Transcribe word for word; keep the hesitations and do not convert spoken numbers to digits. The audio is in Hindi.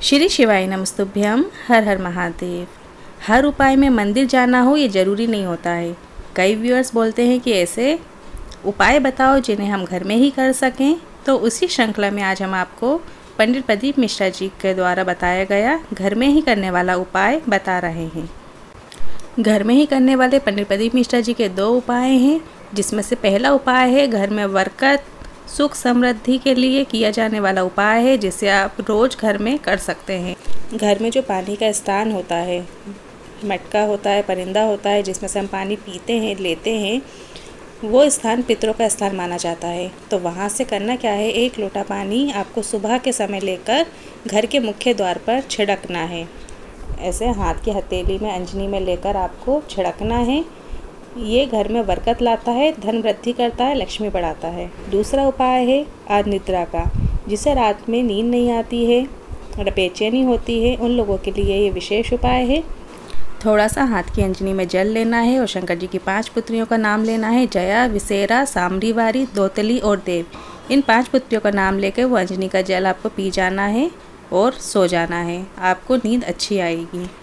श्री शिवाय नमस्तुभ्यम। हर हर महादेव। हर उपाय में मंदिर जाना हो ये ज़रूरी नहीं होता है। कई व्यूअर्स बोलते हैं कि ऐसे उपाय बताओ जिन्हें हम घर में ही कर सकें, तो उसी श्रृंखला में आज हम आपको पंडित प्रदीप मिश्रा जी के द्वारा बताया गया घर में ही करने वाला उपाय बता रहे हैं। घर में ही करने वाले पंडित प्रदीप मिश्रा जी के दो उपाय हैं, जिसमें से पहला उपाय है घर में बरकत सुख समृद्धि के लिए किया जाने वाला उपाय है, जिसे आप रोज़ घर में कर सकते हैं। घर में जो पानी का स्थान होता है, मटका होता है, परिंदा होता है, जिसमें से हम पानी पीते हैं लेते हैं, वो स्थान पितरों का स्थान माना जाता है। तो वहाँ से करना क्या है, एक लोटा पानी आपको सुबह के समय लेकर घर के मुख्य द्वार पर छिड़कना है। ऐसे हाथ की हथेली में अंजनी में लेकर आपको छिड़कना है। ये घर में बरकत लाता है, धन वृद्धि करता है, लक्ष्मी बढ़ाता है। दूसरा उपाय है अनिद्रा का, जिसे रात में नींद नहीं आती है और बेचैनी होती है, उन लोगों के लिए ये विशेष उपाय है। थोड़ा सा हाथ की अंजनी में जल लेना है और शंकर जी की पांच पुत्रियों का नाम लेना है, जया, विसेरा, सामरीवारी, दोतली और देव। इन पांच पुत्रियों का नाम लेकर वो अंजनी का जल आपको पी जाना है और सो जाना है। आपको नींद अच्छी आएगी।